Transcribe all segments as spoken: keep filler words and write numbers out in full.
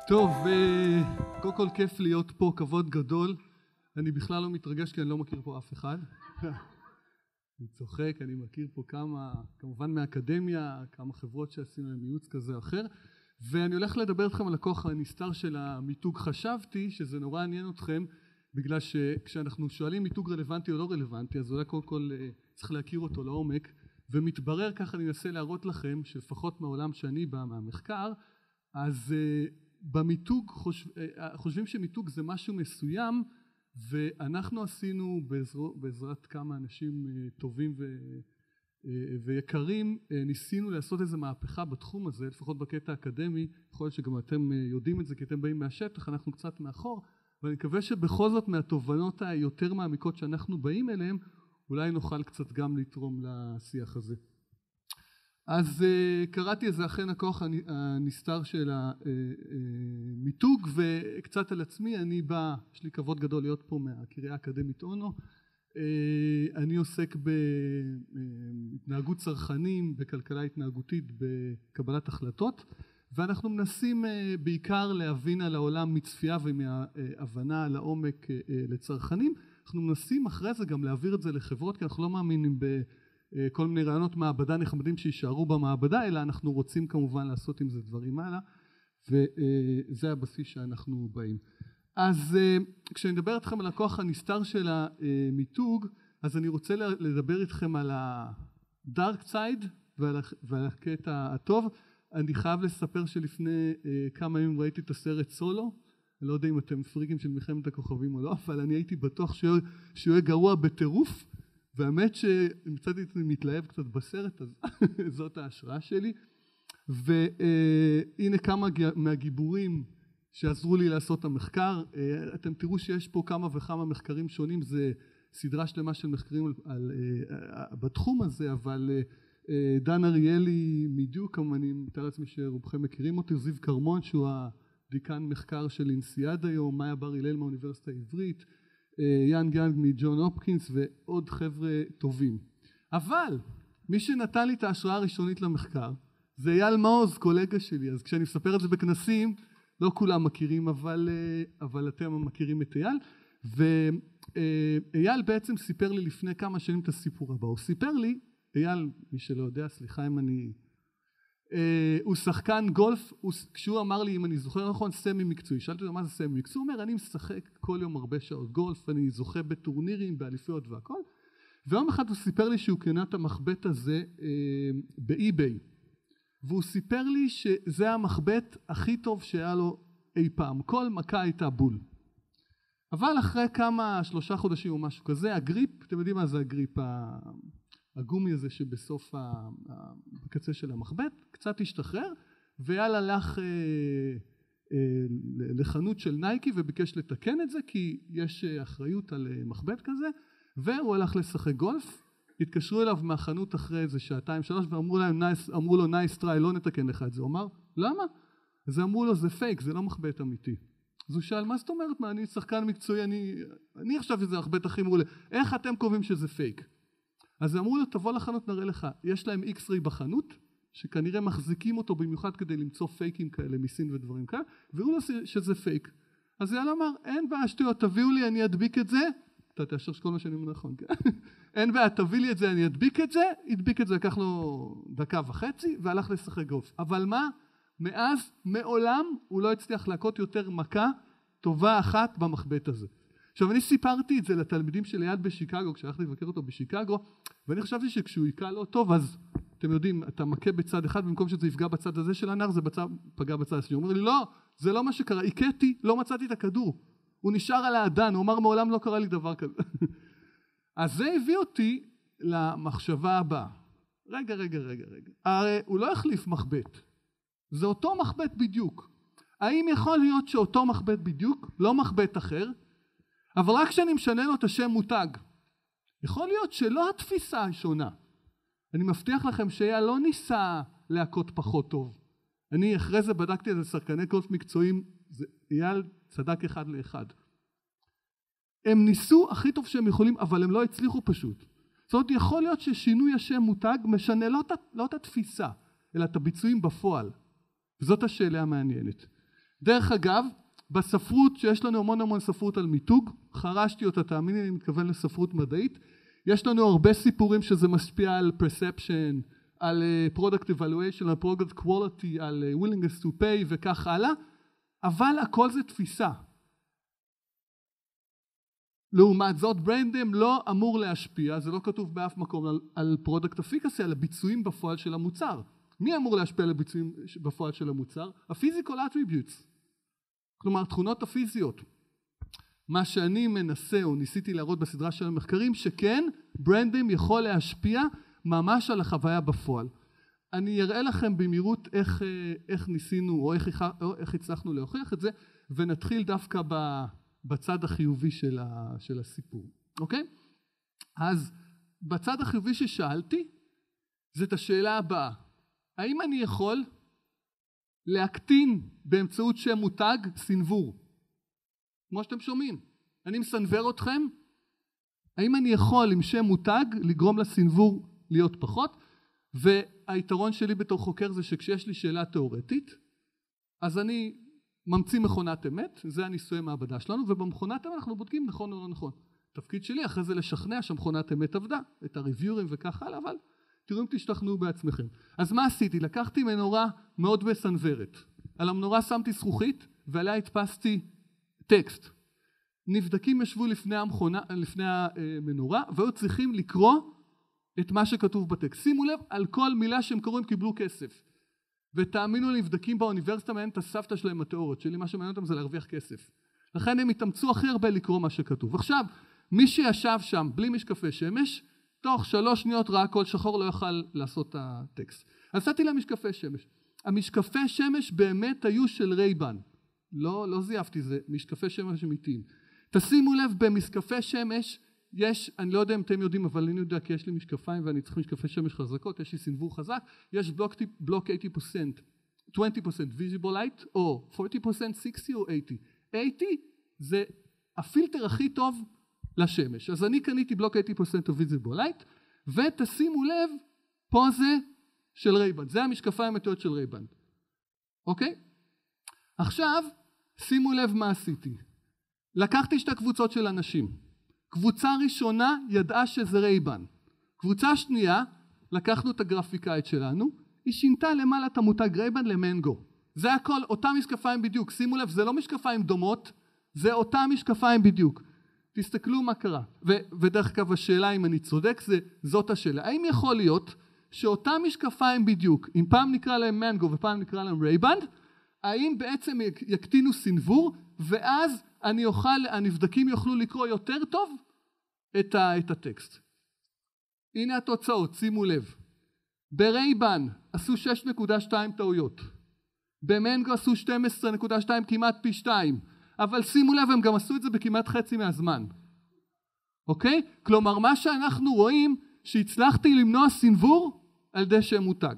טוב, קודם כל כיף להיות פה, כבוד גדול. אני בכלל לא מתרגש כי אני לא מכיר פה אף אחד. אני צוחק, אני מכיר פה כמה, כמובן מהאקדמיה, כמה חברות שעשינו להם ייעוץ כזה או אחר. ואני הולך לדבר אתכם על הכוח הנסתר של המיתוג. חשבתי שזה נורא עניין אתכם, בגלל שכשאנחנו שואלים מיתוג רלוונטי או לא רלוונטי, אז אולי קודם כל צריך להכיר אותו לעומק. ומתברר, ככה אני אנסה להראות לכם, שלפחות מהעולם שאני בא מהמחקר, אז במיתוג חושב, חושבים שמיתוג זה משהו מסוים, ואנחנו עשינו בעזר, בעזרת כמה אנשים טובים ו, ויקרים, ניסינו לעשות איזו מהפכה בתחום הזה, לפחות בקטע האקדמי. יכול להיות שגם אתם יודעים את זה כי אתם באים מהשטח, אנחנו קצת מאחור, ואני מקווה שבכל זאת מהתובנות היותר מעמיקות שאנחנו באים אליהם, אולי נוכל קצת גם לתרום לשיח הזה. אז uh, קראתי איזה אכן הכוח הנסתר של המיתוג, וקצת על עצמי. אני בא, יש לי כבוד גדול להיות פה מהקריה האקדמית אונו. Uh, אני עוסק בהתנהגות צרכנים, בכלכלה התנהגותית, בקבלת החלטות, ואנחנו מנסים uh, בעיקר להבין על העולם מצפייה ומהבנה לעומק uh, לצרכנים. אנחנו מנסים אחרי זה גם להעביר את זה לחברות, כי אנחנו לא מאמינים ב... כל מיני רעיונות מעבדה נחמדים שישארו במעבדה, אלא אנחנו רוצים כמובן לעשות עם זה דברים הלאה, וזה הבסיס שאנחנו באים. אז כשאני מדבר אתכם על הכוח הנסתר של המיתוג, אז אני רוצה לדבר איתכם על הדארק סייד ועל הקטע הטוב. אני חייב לספר שלפני כמה ימים ראיתי את הסרט סולו, אני לא יודע אם אתם פריקים של מלחמת הכוכבים או לא, אבל אני הייתי בטוח שהוא יהיה גרוע בטירוף, והאמת שמצאתי את זה מתלהב קצת בסרט, אז זאת ההשראה שלי. והנה כמה מהגיבורים שעזרו לי לעשות את המחקר. אתם תראו שיש פה כמה וכמה מחקרים שונים, זה סדרה שלמה של מחקרים על, על, בתחום הזה, אבל דן אריאלי מדיוק, אני מתאר לעצמי שרובכם מכירים אותי, זיו קרמון שהוא הדיקן מחקר של אינסיאד היום, מאיה בר הלל מהאוניברסיטה העברית, יאן גאנג מג'ון הופקינס ועוד חבר'ה טובים. אבל מי שנתן לי את ההשראה הראשונית למחקר זה אייל מעוז, קולגה שלי. אז כשאני מספר את זה בכנסים, לא כולם מכירים, אבל, אבל אתם מכירים את אייל. ואייל בעצם סיפר לי לפני כמה שנים את הסיפור הבא. הוא סיפר לי, אייל, מי שלא יודע, סליחה אם אני... הוא שחקן גולף. כשהוא אמר לי, אם אני זוכר נכון, סמי מקצועי. שאלתי לו מה זה סמי מקצועי? הוא אומר, אני משחק כל יום הרבה שעות גולף, אני זוכה בטורנירים, באליפויות והכל. ויום אחד הוא סיפר לי שהוא קנה את המחבט הזה באי-ביי, והוא סיפר לי שזה המחבט הכי טוב שהיה לו אי פעם. כל מכה הייתה בול. אבל אחרי כמה, שלושה חודשים או משהו כזה, הגריפ, אתם יודעים מה זה הגריפ, הגומי הזה שבסוף הקצה של המחבט, קצת השתחרר, ואייל הלך לחנות של נייקי וביקש לתקן את זה, כי יש אחריות על מחבט כזה, והוא הלך לשחק גולף. התקשרו אליו מהחנות אחרי איזה שעתיים שלוש, ואמרו להם, אמרו לו, נייס טריי, לא נתקן לך את זה. הוא אמר, למה? אז אמרו לו, זה פייק, זה לא מחבט אמיתי. אז הוא שאל, מה זאת אומרת? מה, אני שחקן מקצועי, אני, אני חושב שזה מחבט הכי מעולה. איך אתם קובעים שזה פייק? אז אמרו לו, תבוא לחנות, נראה לך. יש להם איקס-ריי בחנות, שכנראה מחזיקים אותו במיוחד כדי למצוא פייקים כאלה מסין ודברים כאלה, והראו לו שזה פייק. אז אייל אמר, אין בעיה שטויות, תביאו לי, אני אדביק את זה. אתה תאשר שכל מה שאני אומר נכון, כן? אין בעיה, תביא לי את זה, אני אדביק את זה. הדביק את זה, לקח לו דקה וחצי, והלך לשחק גולף. אבל מה? מאז, מעולם, הוא לא הצליח להכות יותר מכה טובה אחת במחבט הזה. עכשיו, אני סיפרתי את זה לתלמידים של ליד בשיקגו, כשהלכתי לבקר אותו בשיקגו, ואני חשבתי שכשהוא יקע לא טוב, אז אתם יודעים, אתה מכה בצד אחד, במקום שזה יפגע בצד הזה של הנער, זה בצד, פגע בצד השני. הוא אומר לי, לא, זה לא מה שקרה, הכיתי, לא מצאתי את הכדור. הוא נשאר על האדן, הוא אמר, מעולם לא קרה לי דבר כזה. אז זה הביא אותי למחשבה הבאה. רגע, רגע, רגע, רגע. הרי הוא לא החליף מחבט. זה אותו מחבט בדיוק. האם יכול להיות שאותו מחבט בדיוק, לא מחבט אחר, אבל רק כשאני משנה לו את השם מותג, יכול להיות שלא התפיסה השונה. אני מבטיח לכם שאייל לא ניסה להכות פחות טוב. אני אחרי זה בדקתי את זה שחקני גולף מקצועיים, אייל צדק אחד לאחד. הם ניסו הכי טוב שהם יכולים, אבל הם לא הצליחו פשוט. זאת אומרת, יכול להיות ששינוי השם מותג משנה לא, לא את התפיסה, אלא את הביצועים בפועל. וזאת השאלה המעניינת. דרך אגב, בספרות שיש לנו המון המון ספרות על מיתוג, חרשתי אותה, תאמיני, אני מתכוון לספרות מדעית, יש לנו הרבה סיפורים שזה משפיע על perception, על product evaluation, על product quality, על willingness to pay וכך הלאה, אבל הכל זה תפיסה. לעומת זאת, ברנדם לא אמור להשפיע, זה לא כתוב באף מקום על, על product efficacy, על הביצועים בפועל של המוצר. מי אמור להשפיע על הביצועים בפועל של המוצר? ה-physical attributes. כלומר, תכונות הפיזיות. מה שאני מנסה או ניסיתי להראות בסדרה של המחקרים, שכן, ברנדם יכול להשפיע ממש על החוויה בפועל. אני אראה לכם במהירות איך, איך ניסינו או איך, או איך הצלחנו להוכיח את זה, ונתחיל דווקא בצד החיובי של, ה, של הסיפור. אוקיי? אז בצד החיובי ששאלתי, זה את השאלה הבאה. האם אני יכול להקטין באמצעות שם מותג סנוור? כמו שאתם שומעים, אני מסנוור אתכם, האם אני יכול עם שם מותג לגרום לסנוור להיות פחות? והיתרון שלי בתור חוקר זה שכשיש לי שאלה תיאורטית, אז אני ממציא מכונת אמת, זה הניסוי מעבדה שלנו, ובמכונת אמת אנחנו בודקים נכון או לא נכון. תפקיד שלי אחרי זה לשכנע שהמכונת אמת עבדה, את הריוויורים וכך הלאה, אבל תראו אם תשתכנעו בעצמכם. אז מה עשיתי? לקחתי מנורה מאוד מסנוורת. על המנורה שמתי זכוכית ועליה הדפסתי טקסט. נבדקים ישבו לפני המכונה, לפני המנורה, והיו צריכים לקרוא את מה שכתוב בטקסט. שימו לב, על כל מילה שהם קראו הם קיבלו כסף. ותאמינו נבדקים באוניברסיטה, מעניין את הסבתא שלהם התיאוריות שלי, מה שמעניין אותם זה להרוויח כסף. לכן הם התאמצו הכי הרבה לקרוא מה שכתוב. עכשיו, מי שישב שם בלי משקפי שמש, תוך שלוש שניות ראה כל שחור לא יוכל לעשות את הטקסט. אז עשיתי להם משקפי שמש. המשקפי שמש באמת היו של רייבן. לא, לא זייפתי, זה משקפי שמש אמיתיים. תשימו לב, במשקפי שמש יש, אני לא יודע אם אתם יודעים, אבל אני יודע כי יש לי משקפיים ואני צריך משקפי שמש חזקות, יש לי סנוור חזק, יש בלוק, בלוק שמונים אחוז, עשרים אחוז visible light, או ארבעים אחוז, שישים או שמונים. שמונים זה הפילטר הכי טוב לשמש. אז אני קניתי בלוק שמונים אחוז of visible light, ותשימו לב, פה זה של רייבן, זה המשקפיים המתועד של רייבן. אוקיי? עכשיו, שימו לב מה עשיתי. לקחתי שתי קבוצות של אנשים. קבוצה ראשונה ידעה שזה רייבן. קבוצה שנייה, לקחנו את הגרפיקאית שלנו, היא שינתה למעלה את המותג רייבן למנגו. זה הכל, אותם משקפיים בדיוק. שימו לב, זה לא משקפיים דומות, זה אותם משקפיים בדיוק. תסתכלו מה קרה. ו- ודרך כלל השאלה אם אני צודק, זה, זאת השאלה. האם יכול להיות שאותם משקפיים בדיוק, אם פעם נקרא להם מנגו ופעם נקרא להם רייבן, האם בעצם יקטינו סנוור, ואז אני אוכל, הנבדקים יוכלו לקרוא יותר טוב את, ה, את הטקסט. הנה התוצאות, שימו לב. ברייבן עשו שש נקודה שתיים טעויות. במנגו עשו שתים עשרה נקודה שתיים, כמעט פי שתיים. אבל שימו לב, הם גם עשו את זה בכמעט חצי מהזמן. אוקיי? כלומר, מה שאנחנו רואים, שהצלחתי למנוע סנוור על ידי שם מותג.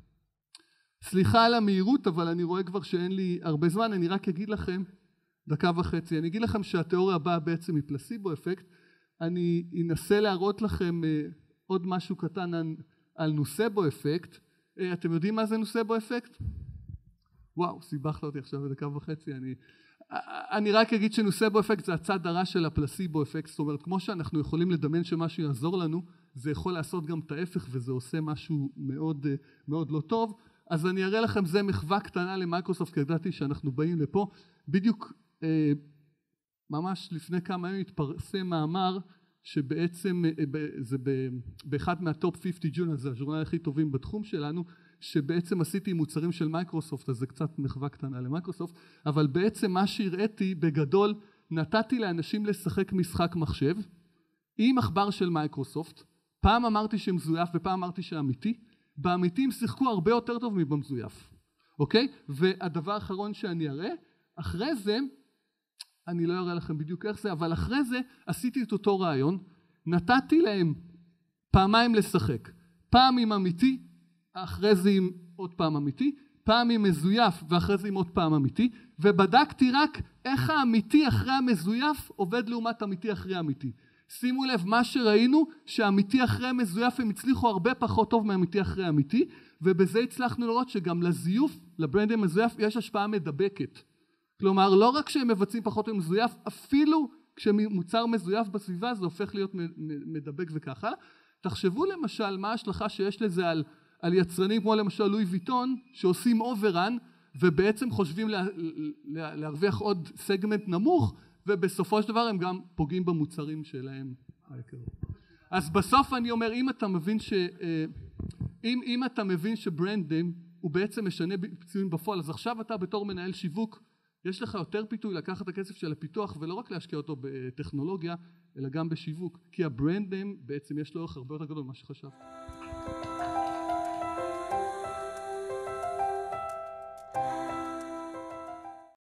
סליחה על המהירות, אבל אני רואה כבר שאין לי הרבה זמן, אני רק אגיד לכם, דקה וחצי, אני אגיד לכם שהתיאוריה הבאה בעצם היא פלסיבו אפקט, אני אנסה להראות לכם עוד משהו קטן על, על נוסבו אפקט. אתם יודעים מה זה נוסבו אפקט? וואו, סיבכת אותי עכשיו בדקה וחצי, אני... אני רק אגיד שנוסבו אפקט זה הצד הרע של הפלסיבו אפקט, זאת אומרת, כמו שאנחנו יכולים לדמיין שמשהו יעזור לנו, זה יכול לעשות גם את ההפך, וזה עושה משהו מאוד, מאוד לא טוב. אז אני אראה לכם, זה מחווה קטנה למייקרוסופט, כי ידעתי שאנחנו באים לפה. בדיוק, אה, ממש לפני כמה ימים התפרסם מאמר, שבעצם, אה, זה באחד מהטופ חמישים ג'ורנל, זה הז'ורנל הכי טובים בתחום שלנו, שבעצם עשיתי מוצרים של מייקרוסופט, אז זה קצת מחווה קטנה למייקרוסופט, אבל בעצם מה שהראיתי בגדול, נתתי לאנשים לשחק משחק מחשב, עם עכבר של מייקרוסופט, פעם אמרתי שמזויף ופעם אמרתי שאמיתי, באמיתי הם שיחקו הרבה יותר טוב מבמזויף, אוקיי? והדבר האחרון שאני אראה, אחרי זה, אני לא אראה לכם בדיוק איך זה, אבל אחרי זה עשיתי את אותו רעיון, נתתי להם פעמיים לשחק, פעם עם אמיתי, אחרי זה עם עוד פעם אמיתי, פעם עם מזויף ואחרי זה עם עוד פעם אמיתי, ובדקתי רק איך האמיתי אחרי המזויף עובד לעומת אמיתי אחרי אמיתי. שימו לב, מה שראינו, שהאמיתי אחרי המזויף הם הצליחו הרבה פחות טוב מאמיתי אחרי אמיתי, ובזה הצלחנו לראות שגם לזיוף, לברנד המזויף, יש השפעה מדבקת. כלומר, לא רק שהם מבצעים פחות ממזויף, אפילו כשמוצר מזויף בסביבה זה הופך להיות מדבק וככה. תחשבו למשל מה ההשלכה שיש לזה על, על יצרנים כמו למשל לואי ויטון, שעושים אוברן, ובעצם חושבים לה, לה, להרוויח עוד סגמנט נמוך, ובסופו של דבר הם גם פוגעים במוצרים שלהם. אז בסוף אני אומר, אם אתה מבין ש... אם, אם אתה מבין שברנדים הוא בעצם משנה ביצועים בפועל, אז עכשיו אתה בתור מנהל שיווק, יש לך יותר פיתוי לקחת את הכסף של הפיתוח ולא רק להשקיע אותו בטכנולוגיה, אלא גם בשיווק, כי הברנדים בעצם יש לו אורך הרבה יותר גדול ממה שחשבת.